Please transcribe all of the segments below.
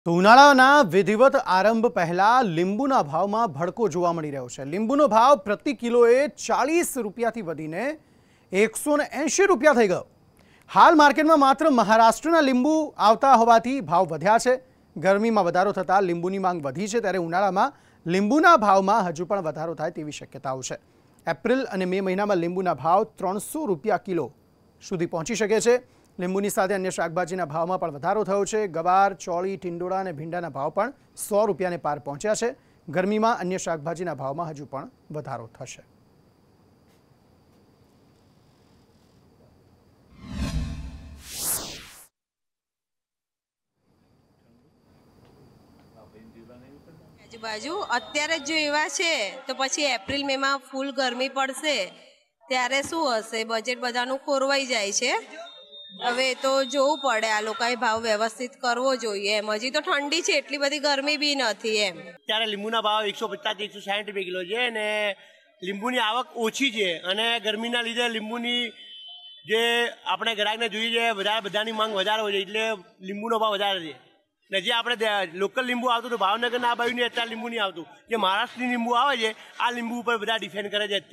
તો ઉનાળાના વિધિવત આરંભ પહેલા લીંબુના ભાવમાં ભડકો જોવા મળી રહ્યો છે। લીંબુનો ભાવ પ્રતિ કિલોએ 40 રૂપિયાથી વધીને 180 રૂપિયા થઈ ગયો। હાલ માર્કેટમાં માત્ર મહારાષ્ટ્રના લીંબુ આવતા હોવાથી ભાવ વધ્યા છે। ગરમીમાં વધારો થતાં લીંબુની માંગ વધી છે, ત્યારે ઉનાળામાં લીંબુના ભાવમાં હજુ પણ વધારો થાય તેવી શક્યતાઓ છે। એપ્રિલ અને મે મહિનામાં લીંબુના ભાવ 300 રૂપિયા કિલો સુધી પહોંચી શકે છે। લીંબુની સાથે અન્ય શાકભાજીના ભાવમાં પણ વધારો થયો છે। ગવાર, ચોળી, ટિંડોળા અને ભીંડાના ભાવ પણ 100 રૂપિયાને પાર પહોંચ્યા છે। ગરમીમાં અન્ય શાકભાજીના ભાવમાં હજુ પણ વધારો થશે। આજુબાજુ અત્યારે જો એવા છે તો પછી એપ્રિલ મે માં ફૂલ ગરમી પડશે ત્યારે શું હશે? બજેટ બધાનું ખોરવાઈ જાય છે। હવે તો જોવું પડે, આ લોકોએ ભાવ વ્યવસ્થિત કરવો જોઈએ એમ। હજી તો ઠંડી છે, એટલી બધી ગરમી બી નથી એમ। અત્યારે લીંબુના ભાવ 150 થી 160 રૂપિયા કિલો છે અને લીંબુની આવક ઓછી છે અને ગરમીના લીધે લીંબુની જે આપણે ગ્રાહકને જોઈએ છે બધાની માંગ વધારે હોય છે, એટલે લીંબુનો ભાવ વધારે છે। ને જે આપણે લોકલ લીંબુ આવતું હતું ભાવનગરના આ બાજુ નહીં, અત્યારે લીંબુ નહીં આવતું। જે મહારાષ્ટ્રની લીંબુ આવે છે આ લીંબુ ઉપર બધા ડિપેન્ડ કરે છે।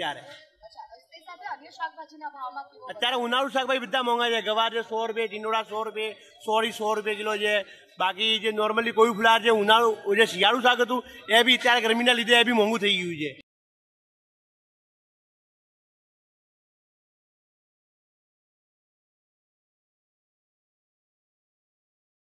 અત્યારે ઉનાળુ શાકભાજી બધા મોંઘા છે। ગવાર છે 100 રૂપિયા, ટીંડોળા 100 રૂપિયા, સોરી 100 રૂપિયા કિલો છે। બાકી જે નોર્મલી કોઈ ફ્લાવર છે ઉનાળુ જે શિયાળુ શાક હતું એ બી અત્યારે ગરમીના લીધે એ બી મોંઘું થઈ ગયું છે।